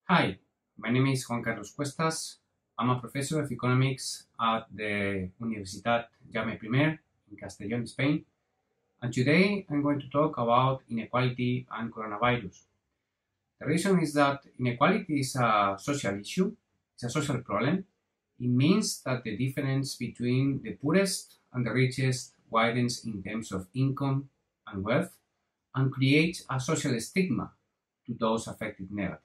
Hi, my name is Juan Carlos Cuestas. I'm a professor of economics at the Universitat Jaume I in Castellón, Spain. And today I'm going to talk about inequality and coronavirus. The reason is that inequality is a social issue, it's a social problem. It means that the difference between the poorest and the richest widens in terms of income and wealth and creates a social stigma to those affected negatively.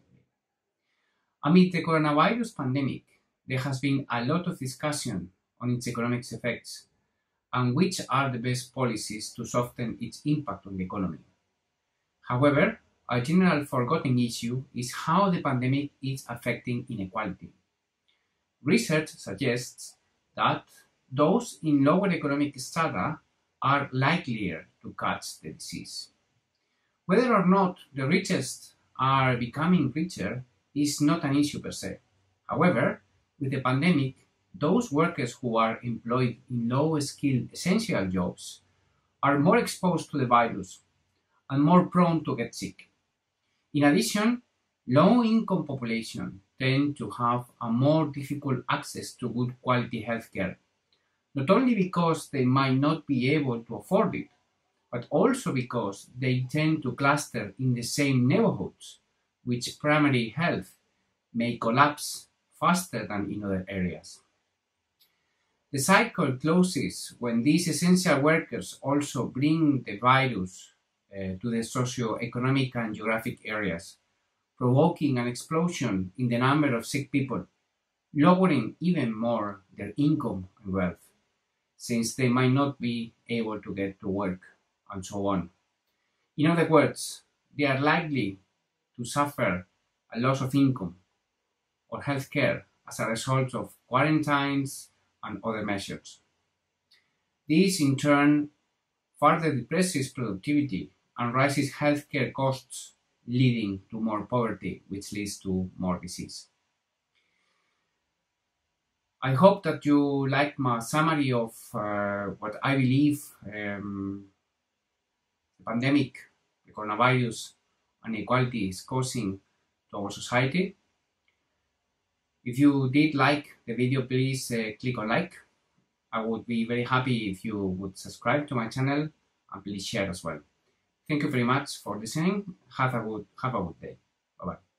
Amid the coronavirus pandemic, there has been a lot of discussion on its economic effects and which are the best policies to soften its impact on the economy. However, a general forgotten issue is how the pandemic is affecting inequality. Research suggests that those in lower economic strata are likelier to catch the disease. Whether or not the richest are becoming richer is not an issue per se. However, with the pandemic, those workers who are employed in low-skilled essential jobs are more exposed to the virus and more prone to get sick. In addition, low-income population tend to have a more difficult access to good quality healthcare, not only because they might not be able to afford it, but also because they tend to cluster in the same neighborhoods, which primary health may collapse faster than in other areas. The cycle closes when these essential workers also bring the virus to the socio-economic and geographic areas, provoking an explosion in the number of sick people, lowering even more their income and wealth, since they might not be able to get to work, and so on. In other words, they are likely to suffer a loss of income or health care as a result of quarantines and other measures. This, in turn, further depresses productivity and raises healthcare costs, leading to more poverty, which leads to more disease. I hope that you liked my summary of what I believe the pandemic, the coronavirus, and inequality is causing to our society. If you did like the video, please click on like. I would be very happy if you would subscribe to my channel and please share as well. Thank you very much for listening. Have a good day. Bye bye.